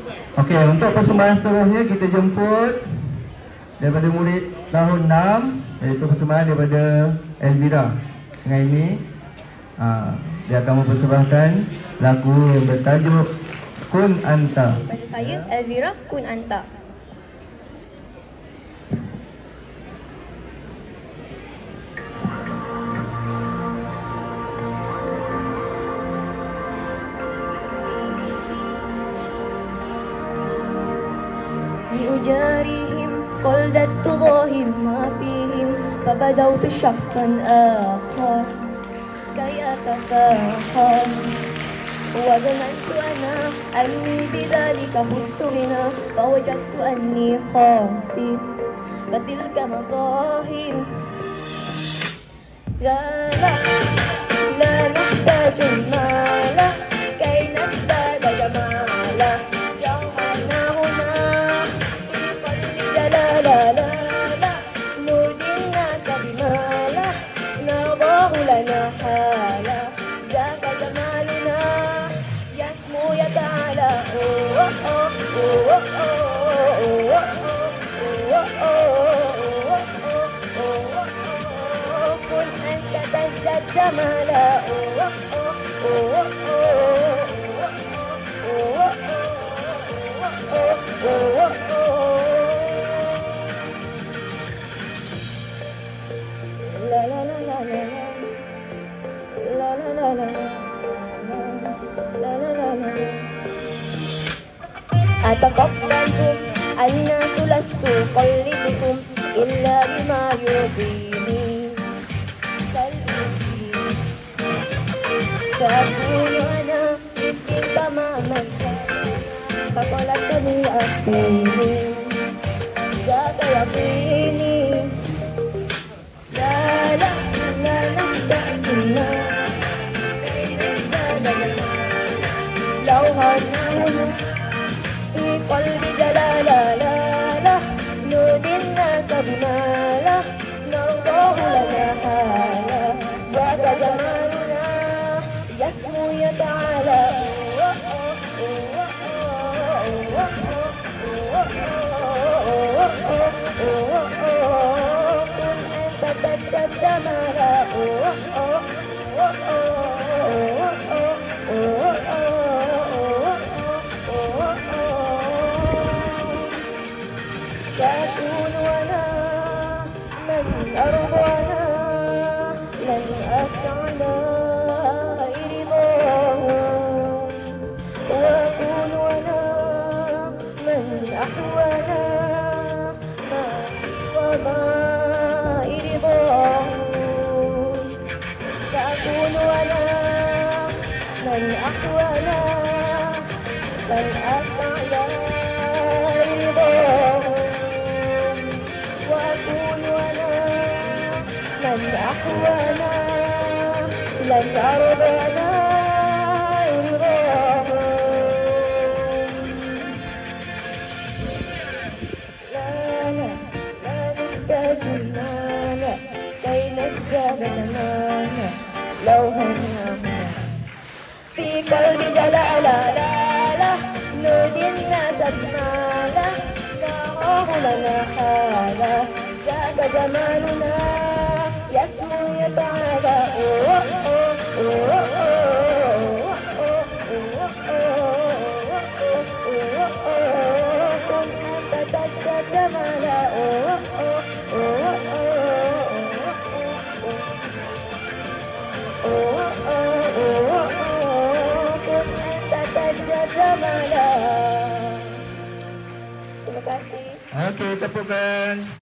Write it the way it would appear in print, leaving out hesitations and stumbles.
Okey, untuk persembahan seterusnya kita jemput daripada murid tahun 6, iaitu persembahan daripada Elvira. Dengan ini dia akan mempersembahkan lagu yang bertajuk Kun Anta. Daripada saya, Elvira, Kun Anta. بأجارهم قلدت ظاهر ما فيهم فبدوت شخصا آخر كي أتفاخر وظننت أنا أني بذلك فزت غنى فوجدت أني خاسر فتلك مظاهر لا لا لا نحتاج المال كي نزداد جمالا جوهرنا هنا في قلب لا لا لا لا نرضي الناس بما لا نرضاه لنا حالا ذاك جمالنا يسمو يتعالى كن أنت تزداد جمالا لا لا لا لا لا لا لا لا لا لا لا لا لا أتقبلكم الناس لست أقلدكم إلا بما يرضيني سأكون أنا مثل تماما فطلبتني أخيني ذاك يقيني لا لا لا نحتاج النار لو هنانا في قلبي جلالا لا لا نرضي الناس بما لا نرضاه لنا حالا ذاك جمالنا يسمو يتعالى كن أنت تزداد جمالا سأكون أنا من أرضانا لن أسعى رضاه وأكون أنا من أحوانا ما وضاء رضاه سأكون أنا من أحوانا لن أسعى رضاه وأكون أنا من أحوانا لن أرضانا رضاه لا لا لا نحتاج المال كي نزداد جمالا لو هنانا في قلبي جلالا لا لا نرضي الناس بما لا نراه لنا حالا ذاك جمالنا يسمو يتعالى كن أنت تزداد جمالا كن أنت تزداد جمالا. Terima kasih. Okey, tepukan.